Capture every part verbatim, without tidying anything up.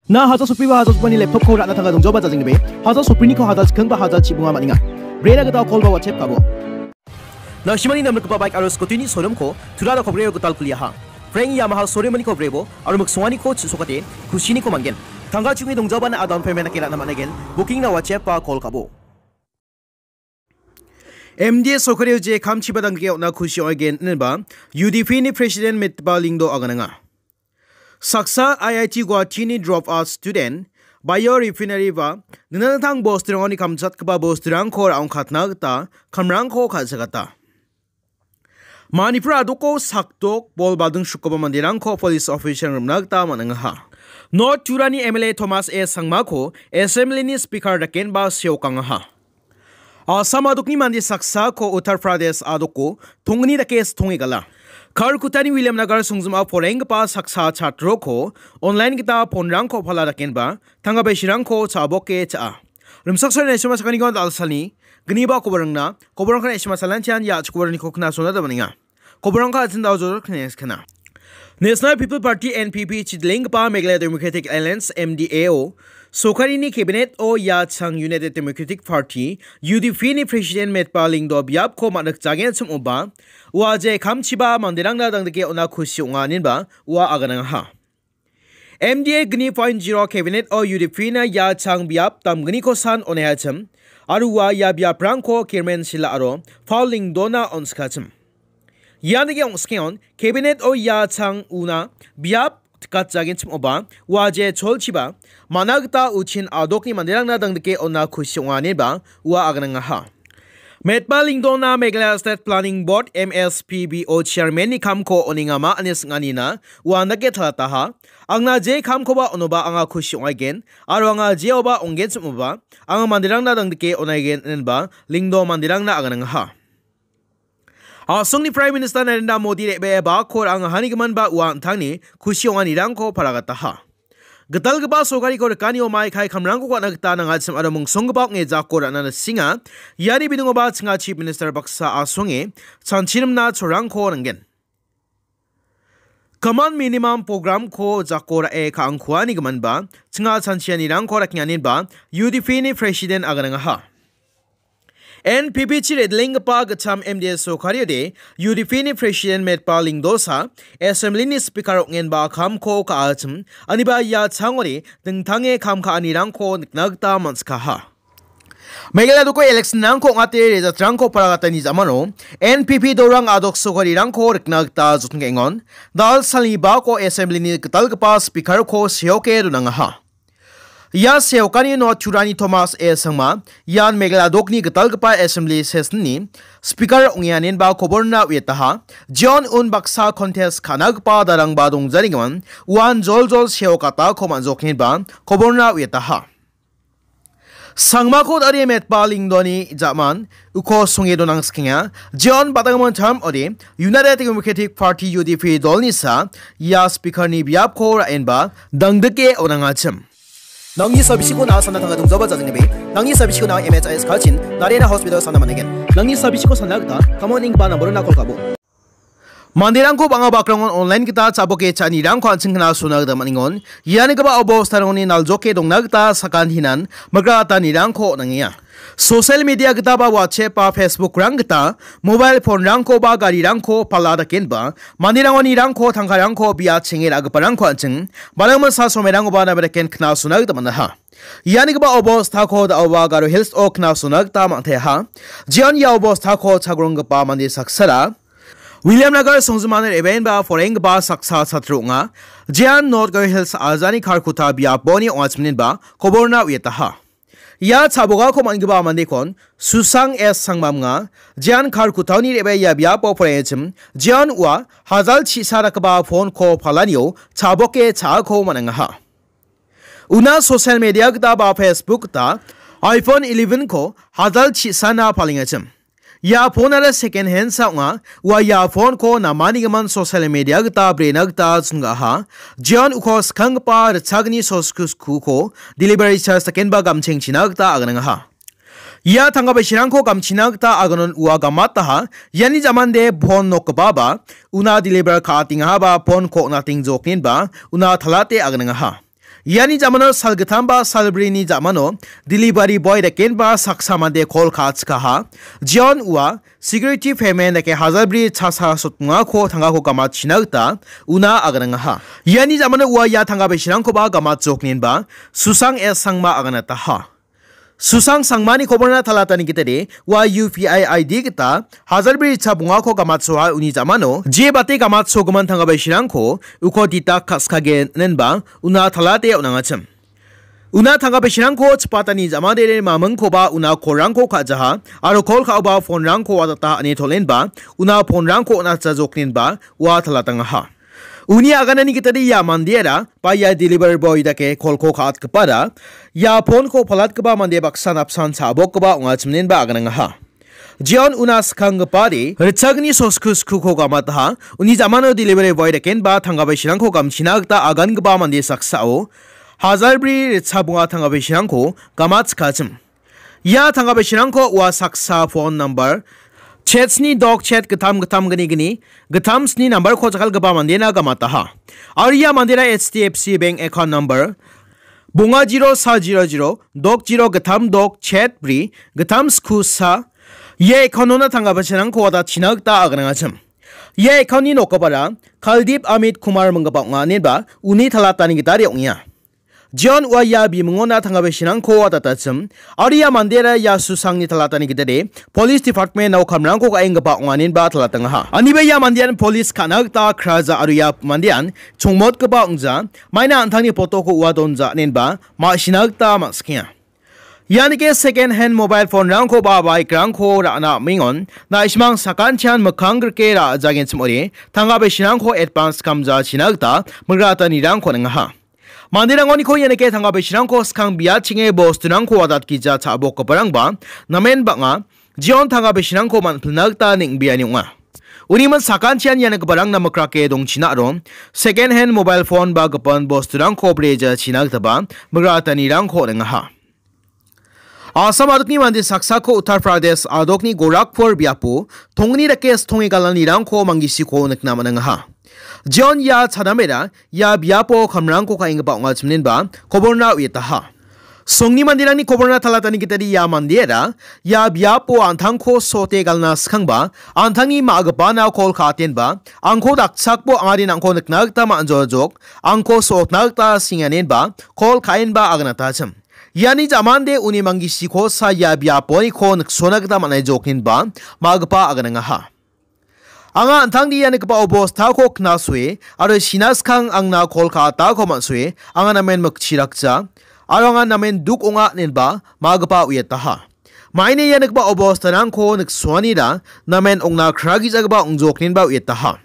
Na haza supri ba haza supani laptop ko rat na thanga dong joba jajing be haza supri ni ko haza khang ba haza chibunga maninga brena ga call ba whatsapp kabo na shimani nam ko bike aro scooty ni showroom ko thura da khobre ko tal kulia ha freng yamaha showroom ni ko brebo aro mak swani ko chusokate kushini ko mangen thanga chungi dong joba na adon payment na kila na managen booking na whatsapp pa call kabo M D S sokare je kamchi badang ge na kushi again ba U D F ni president mit ba lingdo agananga Saksa I I T Guwahati ni drop out student biorefinery ba nanatang bostrang ni kamchat ka ba bostrang khor ang khatna ta khamrang kho khajagata Manipur adoko saktok bol badung shukoba mandirang kho police officer rumnagta mananga ha North Turani M L A Thomas A Sangma kho assembly ni speaker daken ba siokang ha Asam adokni mandi saksa ko Uttar Pradesh adoko thongni da case thongigala Karkutani William Nagar Sungzuma Poreng pa saksa chatro ko online kita ponrang ko phala raken ba thanga besirang ko chaboke cha rumsaksar ne shima sakani gon dalsani gniba kobarangna kobarang khana shima salanchian ya chkubarni ko khna sona da baninga kobarang ka chinda jor khnes khana National People Party N P P chidling pa Meghalaya Democratic Alliance M D A O Sokari ni cabinet o ya chang United Democratic Party U D F ni president metpa lingdo biap ko manak jagen chum uba wa je kamchiba mandirang na dangdege ona khushi unganin ba wa aganang ha M D A gni point zero cabinet o U D F na ya chang biap tam gni ko san one ha chum aru wa ya biap rang ko kirmen sila aro falling dona on skachum yanige on skeon cabinet o ya chang una biap katjagin chum oba wa je cholchiba managta uchin adokni mandirang na dangdeke ona khushi unganin ba wa aganang ha Metpaling dona Meghalaya State Planning Board M S P B O chairman ni kamko oningama anis nganina wa nage thalata ha angna je kamko ba onoba anga khushi again aro anga je oba ongen sumuba anga mandirang na dangdeke onaigen enba lingdo mandirang na aganang ha Asong ni Prime Minister Narendra Modi rebe ba khor anga hanigaman ba wa thangni khushi ongani rangko paragata ha Gatal gaba sogari ko rekani o mai khai khamrang ko na gata nang atsam aramung songbak nge ja ko na singa yari bidung ba chinga chief minister baksa asonge chanchirim na chorang ko rangen Common minimum program ko jakora e ka angkhwani gaman ba chinga chanchiani rang ko raknyanin ba U D F ni president agananga ha N P P chire dling pa gacham M D S sokari de U D F ni president met pa lingdosa assembly ni speaker ngen ba kham ko ka achum aniba ya changori ding thange kham kha anirang ko nagta manska ha Meghalaya ko election nang ko ngate reza trang ko paragata ni jamano N P P dorang adok sokari rang ko riknagta jutngengon dal sali ba ko assembly ni katal pa speaker ko sioke runanga ha Ya seokani no Turani Thomas A Sangma yan Meghalaya dokni gatalgpa assembly session ni speaker ungyanin ba koborna wetaha John un baksa contest khanagpa darang ba dongjaringan wan jol jol seokata khoman jokhin ba koborna wetaha Sangma ko ari met paling doni jaman uko sunge donang skingya John batangman term odi United Democratic Party U D F dolni sa ya speaker ni biap ko ra enba dangdeke onangacham Nangni sabisiko na sana tanga dungjoba jajingbe nangni sabisiko na M H I S kachin narena hospital sana manegen nangni sabisiko sana gta kamoning ba number na call kabo Mandirang ko banga bakrangon online kita chaboke chani rang ko anchingna sunag da maningon yani gaba obos taroni naljoke dongnagta sakan hinan magrata ni rang ko nangiya Social media kita ba WhatsApp pa Facebook rang kita mobile phone rang ko ba gari rang ko palada ken ba mandirang oni rang ko thangka rang ko bia chingir ag parang ko anching balangma sa somerang ba na ken khna sunag da manha yani ba obos tha ko da oba Garo Hills o khna sunag ta ma the ha jian ya obos tha ko chagrong pa mandi saksara William Nagar Songzumaner event ba foreng ba saksa satrunga jian North Garo Hills azani kharkuta bia boni ongachmin ba koborna wetaha Ya chaboga ko mangiba mandekon susang es sangmamnga jian kharkutauni rebe ya bia po prechim jian wa hazal chi sarakba phone ko phalanio chaboke cha ko mananga ha Una social media ta ba Facebook ta iPhone eleven ko hazal chi sana phalingachim Ya phone ala second hand saunga wa ya phone ko na manigaman social media ta brenagta chunga ha jian ukos khangpa chagni soskus ku ko delivery charge second ba gamcheng chinagta agananga ha Ya thanga ba shirang ko gamchinagta aganon uwa gamata ha yani jamande phone nok baba una deliver ka tinga ba phone ko na ting joknin ba una thalate agananga ha Yani jamano salgatamba salbrini jamano delivery boy da kenba saksamande kol khatska ha John ua security payment da ke hazabri chasa sotnga ko thanga ko kama chinagta una agananga ha yani jamano ua ya thanga be shirang ko ba kama choknin ba susang es sangma aganata ha Susang sangmani koborna talata ni kita de wa U P I I D kita hazar beri cha bunga ko kamatso ha uni jamano je bate kamatso gaman thanga bai shirang ko uko dita kaskage nenba una talate unanga cham una thanga bai shirang ko chpata ni jamade re mamang ko ba una korang ko kha jaha aro kol kha ba phone rang ko wadata ane tholen ba una phone rang ko na cha joknin ba wa talatanga ha Uni aganani kita di ya mandiera pa ya delivery boy dake kol ko khat kepada ya phone ko phalat keba mande baksan apsan sabok keba unga chimnen ba agananga ha John unas khang pari rchagni soskus khu ko gamat ha uni jamano delivery boy dake ba thanga bai shirang ko gamchina ta agan keba mande saksao hazar bri rchabunga thanga bai shirang ko gamat khachim ya thanga bai shirang ko wa saksa phone number Chetsni dog chat gatam gatam gani gani gatam sni number ko chakal gaba mandena gamata ha Arya mandera H D F C bank account number bunga zero sa zero zero dog zero gatam dog chat bri gatam sku sa ye account na thanga bachanang ko da chinagta agananga cham ye account ni nokabara Kaldip Amit Kumar mangaba nga neba uni thalata ni gitari ongya John wa ya bi mngona thanga be shinang ko wa ta chum Arya mandera ya susang ni thalata ni gidade police department naw khamrang ko ka eng ba nganin ba thalata nga ha ani be ya mandian police kanak ta khraza arya mandian chungmot ka ba ungja maina anthani photo ko wa donja nen ba ma shinak ta ma skya yani ke second hand mobile phone rang ko ba bai krang ko ra na mingon na ismang sakan chan makhang ke ra jagen chmori thanga be shinang ko advance kamja shinak ta magrata ni rang ko nga ha Mandirangoni ko yan ke thanga besirang ko skang biya chinge boss tunang ko wadat kija chabo ko parang ba namen ba nga John thanga besirang ko man plnagta ning biya ni nga Uni man sakan chian yan ke parang namakra ke dong china ron second hand mobile phone ba gapan boss tunang ko preja chinag taba magrata ni rang ko nga ha Asam adokni mandi saksa ko Uttar Pradesh adokni Gorakhpur biapo thongni ra kes thongi galani rang ko mangisi ko nakna manang ha John ya chadamera ya biapo khamrang ko kaing ba ngal chimnen ba koborna uita ha Songni mandirang ni koborna talatani kitari ya mandera ya biapo anthang ko sote galna skhang ba anthangni magba na kol khaten ba angko dakchakbo angari nangko naknak ta ma anjojok angko sotnak ta singanen ba kol khain ba agnata cham Yani jamande uni mangi siko sa ya biapo ni ko naksonak ta manai jokin ba magpa agananga ha Anga antang di yan kapa obos ta ko knaswe aro sinas kang ang na Kolkata ko manswe anga namen magchirakcha aro anga namen duk unga nin ba magpa uyeta ha Maine yan kapa obos tanang ko nagswani da namen ongna kragi jagba ungjok nin ba uyeta ha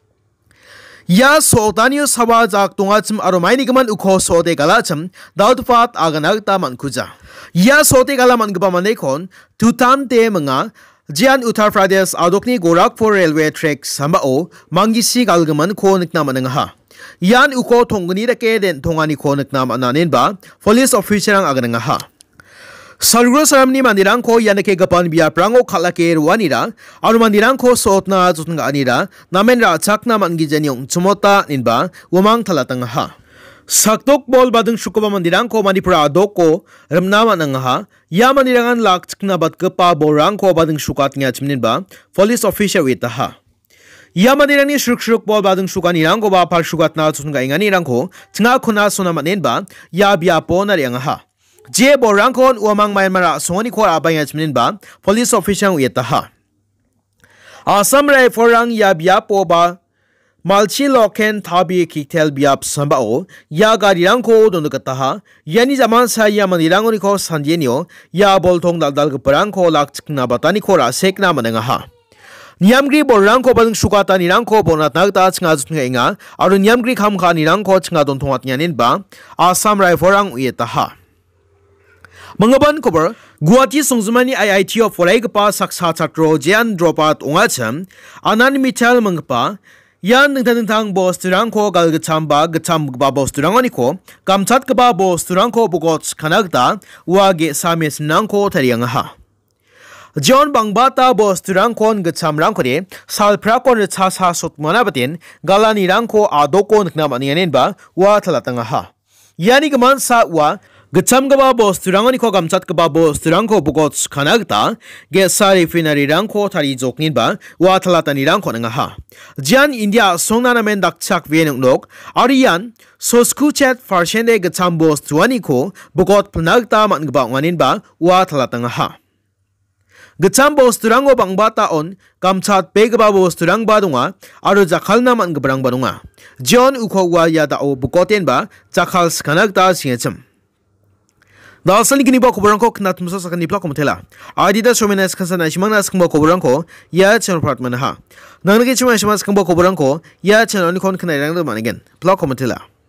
Ya sultanio sawa jak tungachim aro maine gaman ukho sote galacham daudfat aganagta mankuja Ya sote galaman gaba manekon tutan te mga Jian Uttar Pradesh adokni Gorakhpur railway track sambao mangisi galgaman ko nikna mananga ha Yan uko thongni ra ke den thongani ko nikna mananen ba police officer ang agananga ha Sargro saramni mandirang ko yanake gapan biya prango khalake ruanira aru mandirang ko sotna jutnga anira namen ra chakna mangi janyong chumota ninba wamang thalatanga ha Saktok bol badeng syukuba mandirang ko manipura adoko ramnama nangaha ya manirangan lak chikna bat kepa borang ko badeng syukat nga chimnin ba police official wita ha ya manirang ni syuk syuk bol badeng syukan irang ko ba par syukat na chunga ingani irang ko chinga khuna suna manen ba ya biya po na riang ha je borang kon uamang Myanmar soni ko abay nga chimnin ba police official wita ha Assam rai forang ya biya po ba Malchi loken thabi kitel biap sambao ya garirang ko donukata ha yani jaman sa ya manirang ni ko sanjenio ya bolthong daldal geprang ko lak chikna batani ko ra sekna mananga ha Niamgri borang ko badeng sukata nirang ko bonat nagta chinga jutnga inga aru niamgri kham kha nirang ko chinga don thongat nyanin ba Assam rai forang uyeta ha Mangaban kober Guwahati Songzumani I I T of Forai gapa saksa chatro jian dropat ongacham anan mital mangpa Yan ningtang ningtang bos turang ko gal gacham ba gacham ba bos turang ani ko kamchat ka ba bos turang ko bugot kanagta wage samis nang ko tariang ha John bangbata bos turang kon gacham rang ko de sal pra kon cha sa sot mana batin galani rang ko adoko nikna manianen ba wa thalatang ha Yani gaman sa wa gacham gaba bos turangani ko gamchat gaba bos turangko bukot kanagta ge sari finari rangko tari joknin ba wa thalatani rangko nanga ha jan India songna namen dakchak venung nok arian sosku chat farshende gacham bos tuani ko bukot panagta man gaba nganin ba wa thalatanga ha gacham bos turango bangbata on gamchat pegaba bos turang badunga aru jakhalna man gabrang badunga jon uko wa yada o bukoten ba jakhal skanagta singecham Dalsani kini ba kuburan ko knat musa sakani plak komtela. Adida shomena skasana shimana skamba kuburan ko ya channel apartment ha. Nangnagi chima shima skamba kuburan ko ya channel ni kon kana rang da manigen. Plak komtela.